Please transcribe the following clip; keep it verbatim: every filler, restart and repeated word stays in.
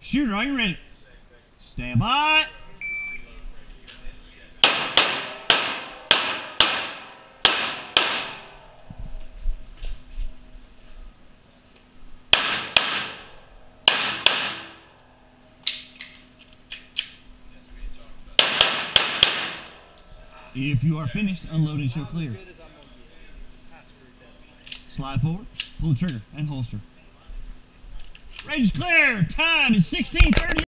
Shooter, are you ready? Stand by. If you are finished, unload and show clear. Slide forward, pull the trigger, and holster. Range is clear. Time is sixteen thirty.